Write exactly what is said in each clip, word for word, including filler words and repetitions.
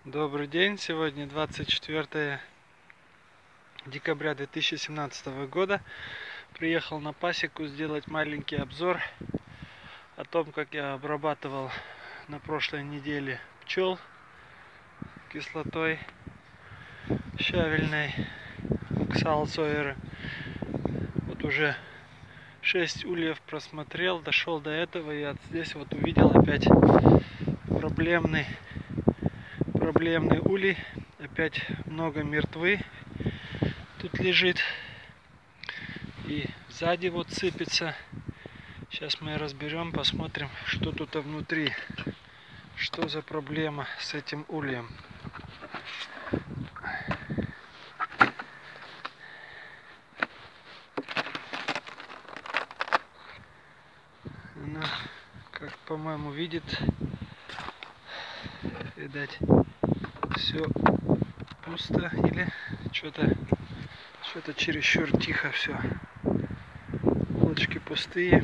Добрый день, сегодня двадцать четвёртое декабря две тысячи семнадцатого года. Приехал на пасеку сделать маленький обзор о том, как я обрабатывал на прошлой неделе пчел кислотой щавельной Oxal Soyer. Вот уже шесть ульев просмотрел, дошел до этого, и вот здесь вот увидел опять проблемный проблемный улей. Опять много мертвы тут лежит, и сзади вот сыпется. Сейчас мы разберем, посмотрим, что тут внутри, что за проблема с этим ульем. Она, как по-моему, видит, видать, все пусто или что-то что-то чересчур тихо все. Улочки пустые.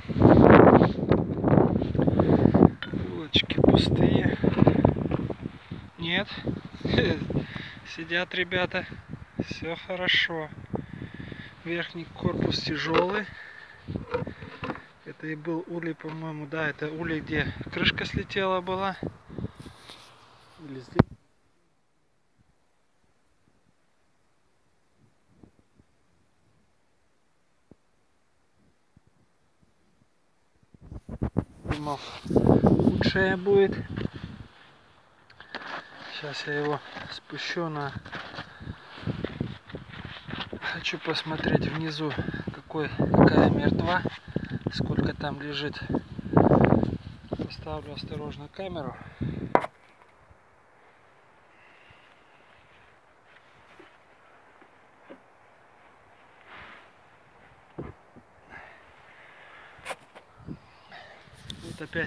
Улочки пустые. Нет. Сидят ребята. Все хорошо. Верхний корпус тяжелый. Это и был улей, по-моему, да, это улей, где крышка слетела была. Или здесь. Думал, лучшее будет. Сейчас я его спущу на... Хочу посмотреть внизу, какой, какая мертва, сколько там лежит. Поставлю осторожно камеру. Вот опять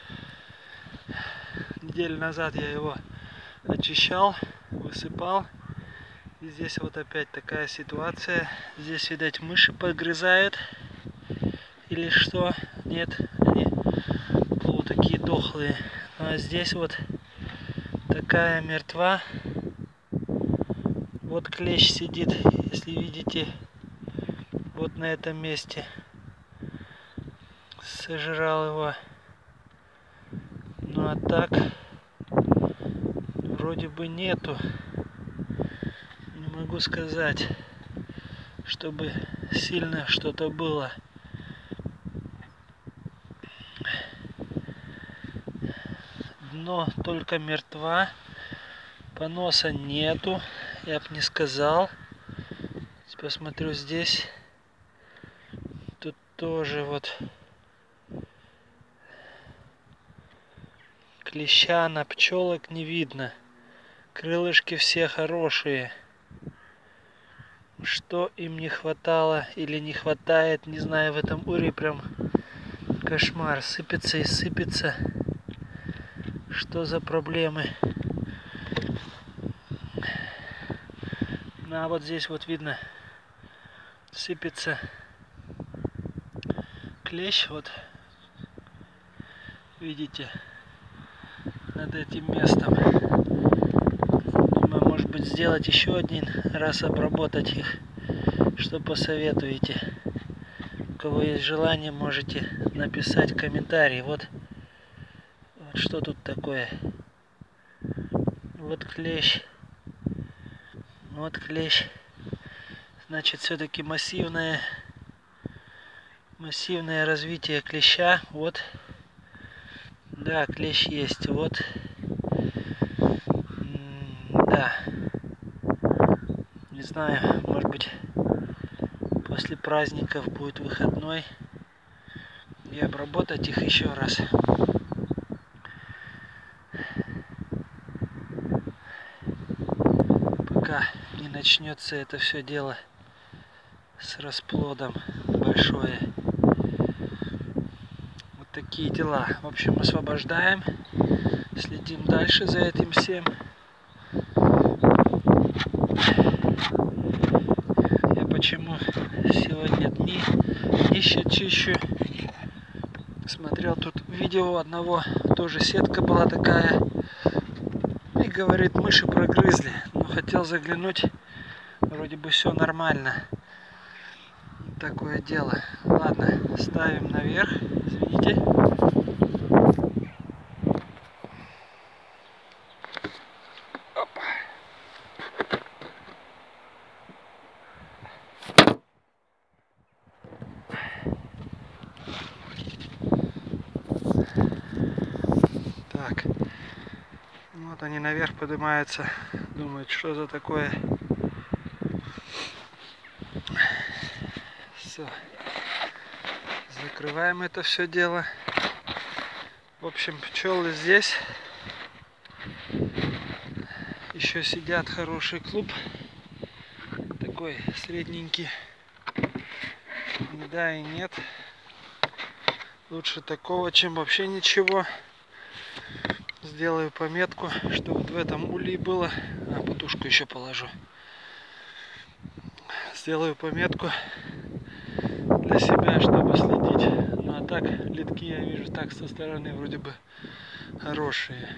неделю назад я его очищал, высыпал. И здесь вот опять такая ситуация. Здесь, видать, мыши погрызают. Или что? Нет, они полу такие дохлые. А здесь вот такая мертва. Вот клещ сидит, если видите, вот на этом месте. Сожрал его. Ну а так вроде бы нету. Не могу сказать, чтобы сильно что-то было. Дно только мертва. Поноса нету. Я бы не сказал. Посмотрю здесь. Тут тоже вот клеща на пчелок не видно. Крылышки все хорошие. Что им не хватало или не хватает, не знаю, в этом улье прям кошмар. Сыпется и сыпется. Что за проблемы? Ну, а вот здесь вот видно, сыпется клещ. Вот видите, над этим местом. Думаю, может быть, сделать еще один раз, обработать их. Что посоветуете? У кого есть желание, можете написать комментарий. Вот, вот что тут такое. Вот клещ. Вот клещ. Значит, все-таки массивное, массивное развитие клеща. Вот. Да, клещ есть. Вот. Да. Не знаю, может быть, после праздников будет выходной. И обработать их еще раз. Пока не начнется это все дело с расплодом большое. Вот такие дела. В общем, освобождаем. Следим дальше за этим всем. Я почему сегодня дни еще чищу. Смотрел тут видео одного, тоже сетка была такая. И говорит, мыши прогрызли. Но хотел заглянуть, вроде бы все нормально. Такое дело. Ладно, ставим наверх. Извините. Опа. Так. Вот они наверх поднимаются. Думают, что за такое. Все. Закрываем это все дело. В общем, пчелы здесь. Еще сидят, хороший клуб. Такой средненький. Ни да и нет. Лучше такого, чем вообще ничего. Сделаю пометку, что вот в этом улье было. А, подушку еще положу. Сделаю пометку для себя, чтобы следить. Ну а так, литки я вижу так со стороны вроде бы хорошие.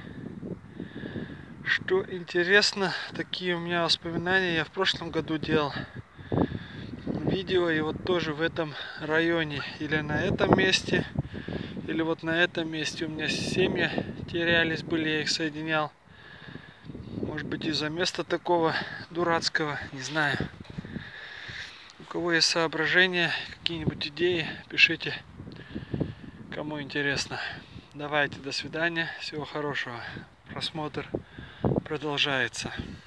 Что интересно, такие у меня воспоминания. Я в прошлом году делал видео, и вот тоже в этом районе, или на этом месте, или вот на этом месте у меня семьи терялись, были, я их соединял. Может быть, из-за места такого дурацкого, не знаю. У кого есть соображения, какие-нибудь идеи, пишите, кому интересно. Давайте, до свидания, всего хорошего. Просмотр продолжается.